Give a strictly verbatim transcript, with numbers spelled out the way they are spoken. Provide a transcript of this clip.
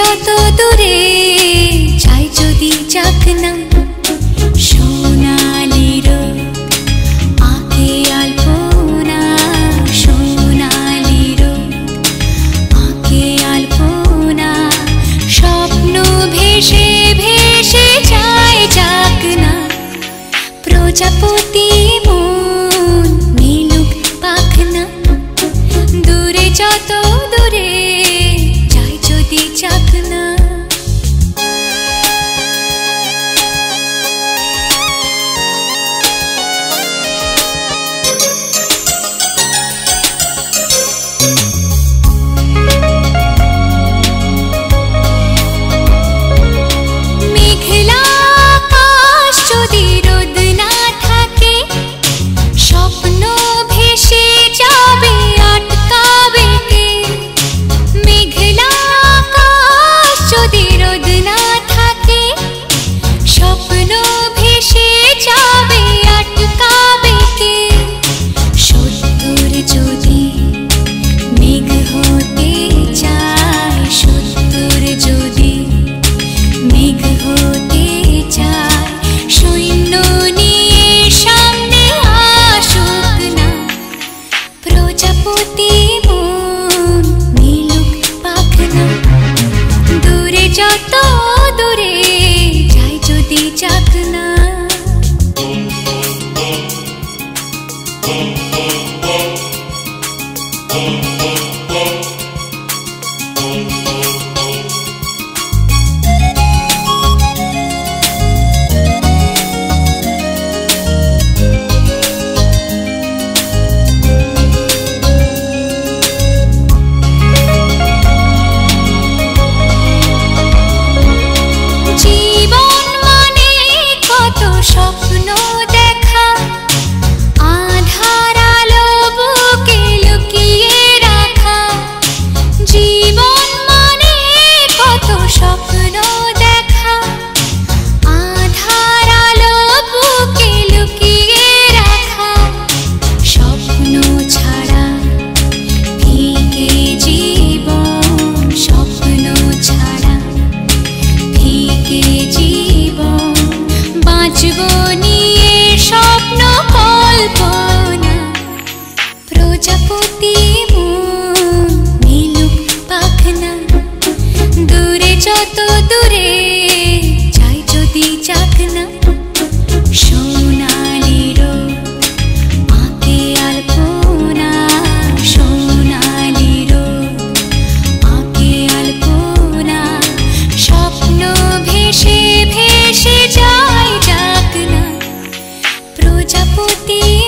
যত দূরে যাই যদি যাক না সোনালি রোদ আঁকে আলপনা সোনালি রোদ আঁকে আলপনা স্বপ্ন ভেসে ভেসে যায় যাক না প্রজাপতি মন মিলুক পাখনা দূরে যত দূরে যাই যদি যাক না মেঘলা আকাশ যদি রোদ না থাকে স্বপ্ন ভেসে যাবে আটকাবে কে মেঘলা আকাশ যদি রোদ না থাকে স্বপ্ন ভেসে যাবে আটকাবে কে সত্তর যদি মেঘ হতে চায় সত্তর যদি মেঘ হতে চায় সৈন্য নিয়ে সামনে আসুক না প্রজাপতি মন মিলুক পাখনা দূরে যত দূরে যাই যদি যাক না জীবন মানে কত স্বপ্ন দেখা আধার আলো বুকে লুকিয়ে রাখা জীবন মানে কত স্বপ্ন দেখা আধার আলো বুকে লুকিয়ে রাখা স্বপ্ন ছাড়া ফিকে জীবন স্বপ্ন ছাড়া ফিকে জীবন বাঁচব নিয়ে স্বপ্ন কল্পনা প্রজাপতি মন মিলুক পাখনা দূরে যত দূরে যাই যদি যাক না সোনালি রোদ আঁকে আলপনা সোনালি রোদ আঁকে আলপনা স্বপ্ন ভেসে ভেসে যায় যাক না প্রজাপতি